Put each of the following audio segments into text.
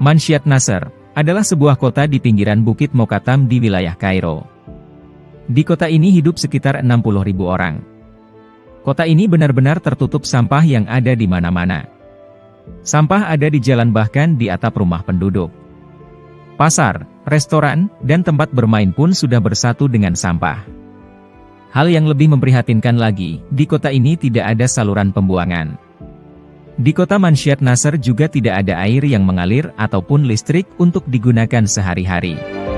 Manshiat Nasr adalah sebuah kota di pinggiran Bukit Mokattam di wilayah Kairo. Di kota ini hidup sekitar 60.000 orang. Kota ini benar-benar tertutup sampah yang ada di mana-mana. Sampah ada di jalan bahkan di atap rumah penduduk. Pasar, restoran, dan tempat bermain pun sudah bersatu dengan sampah. Hal yang lebih memprihatinkan lagi, di kota ini tidak ada saluran pembuangan. Di kota Manshiat Nasr juga tidak ada air yang mengalir ataupun listrik untuk digunakan sehari-hari.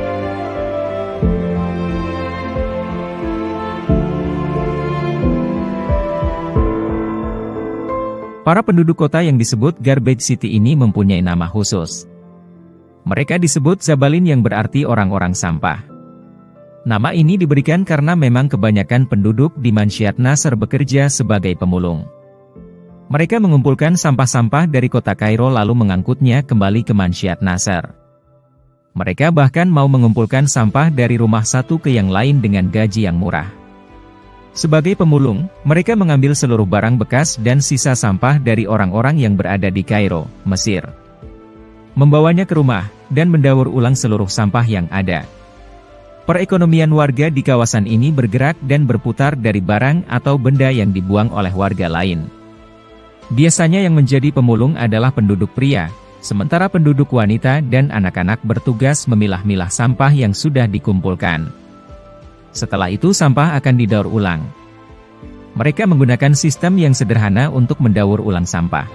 Para penduduk kota yang disebut Garbage City ini mempunyai nama khusus. Mereka disebut Zabalin yang berarti orang-orang sampah. Nama ini diberikan karena memang kebanyakan penduduk di Manshiat Nasr bekerja sebagai pemulung. Mereka mengumpulkan sampah-sampah dari kota Kairo lalu mengangkutnya kembali ke Manshiat Nasr. Mereka bahkan mau mengumpulkan sampah dari rumah satu ke yang lain dengan gaji yang murah. Sebagai pemulung, mereka mengambil seluruh barang bekas dan sisa sampah dari orang-orang yang berada di Kairo, Mesir. Membawanya ke rumah, dan mendaur ulang seluruh sampah yang ada. Perekonomian warga di kawasan ini bergerak dan berputar dari barang atau benda yang dibuang oleh warga lain. Biasanya yang menjadi pemulung adalah penduduk pria, sementara penduduk wanita dan anak-anak bertugas memilah-milah sampah yang sudah dikumpulkan. Setelah itu sampah akan didaur ulang. Mereka menggunakan sistem yang sederhana untuk mendaur ulang sampah.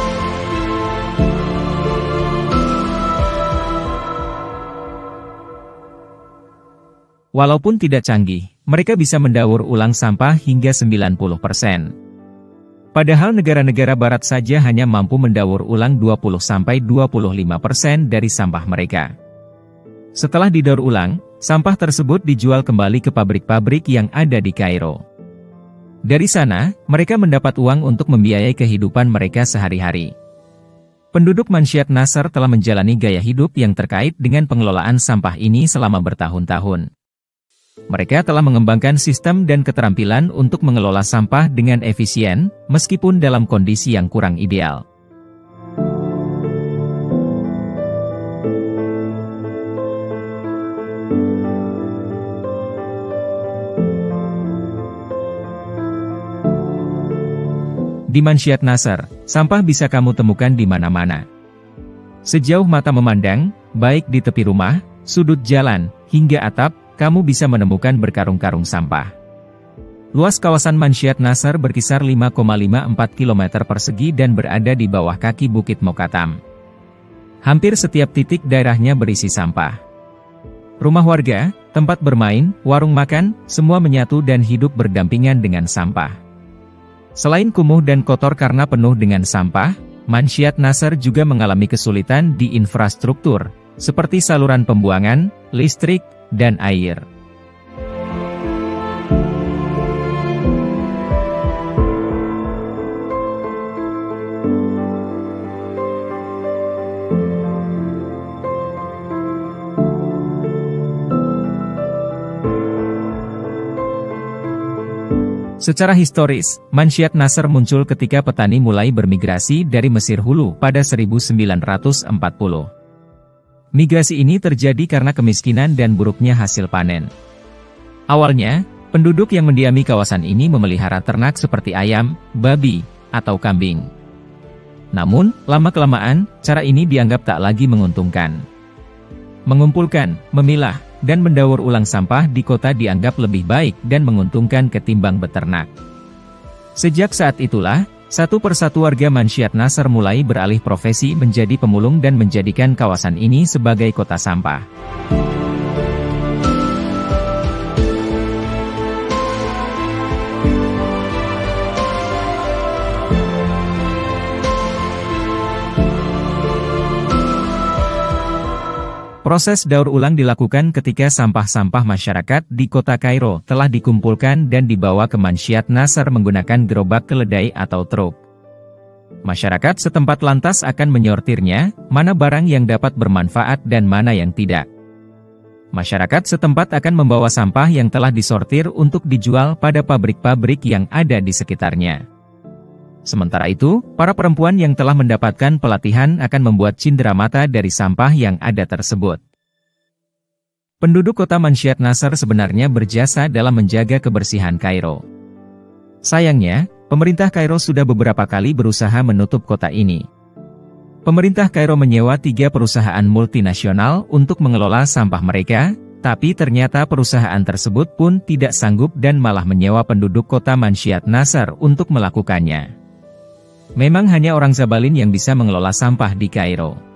Walaupun tidak canggih, mereka bisa mendaur ulang sampah hingga 90%. Padahal negara-negara barat saja hanya mampu mendaur ulang 20–25% dari sampah mereka. Setelah didaur ulang, sampah tersebut dijual kembali ke pabrik-pabrik yang ada di Kairo. Dari sana, mereka mendapat uang untuk membiayai kehidupan mereka sehari-hari. Penduduk Manshiat Nasr telah menjalani gaya hidup yang terkait dengan pengelolaan sampah ini selama bertahun-tahun. Mereka telah mengembangkan sistem dan keterampilan untuk mengelola sampah dengan efisien, meskipun dalam kondisi yang kurang ideal. Di Manshiat Nasr, sampah bisa kamu temukan di mana-mana. Sejauh mata memandang, baik di tepi rumah, sudut jalan, hingga atap, kamu bisa menemukan berkarung-karung sampah. Luas kawasan Manshiat Nasr berkisar 5,54 km persegi dan berada di bawah kaki Bukit Mokattam. Hampir setiap titik daerahnya berisi sampah. Rumah warga, tempat bermain, warung makan, semua menyatu dan hidup berdampingan dengan sampah. Selain kumuh dan kotor karena penuh dengan sampah, Manshiat Nasr juga mengalami kesulitan di infrastruktur, seperti saluran pembuangan, listrik, dan air. Secara historis, Manshiat Nasr muncul ketika petani mulai bermigrasi dari Mesir Hulu pada 1940. Migrasi ini terjadi karena kemiskinan dan buruknya hasil panen. Awalnya, penduduk yang mendiami kawasan ini memelihara ternak seperti ayam, babi, atau kambing. Namun, lama-kelamaan, cara ini dianggap tak lagi menguntungkan. Mengumpulkan, memilah, dan mendaur ulang sampah di kota dianggap lebih baik dan menguntungkan ketimbang beternak. Sejak saat itulah, satu persatu warga Manshiat Nasr mulai beralih profesi menjadi pemulung dan menjadikan kawasan ini sebagai kota sampah. Proses daur ulang dilakukan ketika sampah-sampah masyarakat di kota Kairo telah dikumpulkan dan dibawa ke Manshiat Nasr menggunakan gerobak keledai atau truk. Masyarakat setempat lantas akan menyortirnya, mana barang yang dapat bermanfaat dan mana yang tidak. Masyarakat setempat akan membawa sampah yang telah disortir untuk dijual pada pabrik-pabrik yang ada di sekitarnya. Sementara itu, para perempuan yang telah mendapatkan pelatihan akan membuat cenderamata dari sampah yang ada tersebut. Penduduk kota Manshiat Nasr sebenarnya berjasa dalam menjaga kebersihan Kairo. Sayangnya, pemerintah Kairo sudah beberapa kali berusaha menutup kota ini. Pemerintah Kairo menyewa 3 perusahaan multinasional untuk mengelola sampah mereka, tapi ternyata perusahaan tersebut pun tidak sanggup dan malah menyewa penduduk kota Manshiat Nasr untuk melakukannya. Memang hanya orang Zabalin yang bisa mengelola sampah di Kairo.